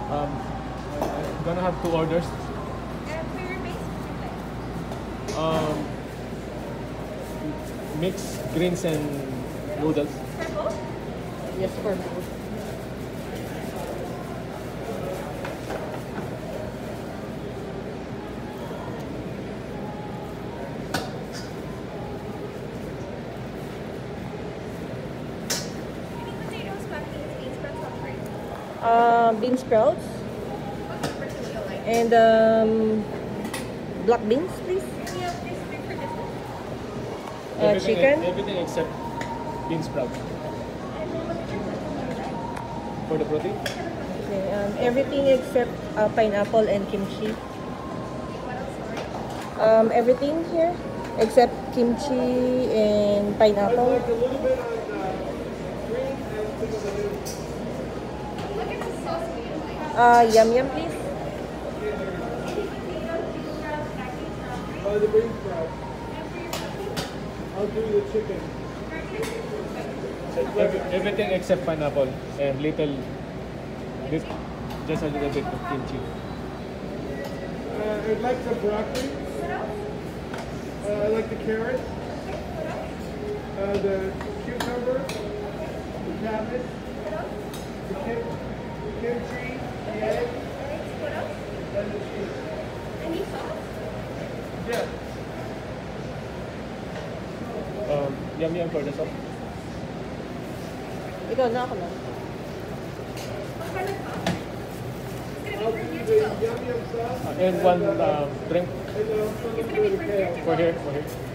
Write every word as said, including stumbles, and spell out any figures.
Um, I'm gonna have two orders. And for your base, what do you like? Um, mixed greens and noodles. For both? Yes, for both. Any potatoes, puppies, bean sprouts, or free? Uh, bean sprouts What flavors would you like? and um, black beans, please. Any of these three for this one? Uh, Everything- chicken. Everything except bean sprouts. And then what's your protein? For the protein, Okay, um, everything except uh, pineapple and kimchi. What else, sorry? Um, everything here except kimchi and pineapple. Look at the sauce we like. Uh, yum yum, please. Oh, the bean sprout. I'll do the chicken. every, everything except pineapple and little, this, just a little bit of kimchi. Uh, I'd like some broccoli. Uh, I like the carrot. Uh, the cucumber. The cabbage. The, kim the kimchi. The egg. What else? And the cheese. Any sauce? Yeah. Um, yum yum for the sauce. Ikaw na ako na. What kind of sauce? It's I'll gonna do be the for you to go. yum yum sauce. And one um, drink And, uh, some It's gonna be for you to for go. here, for here.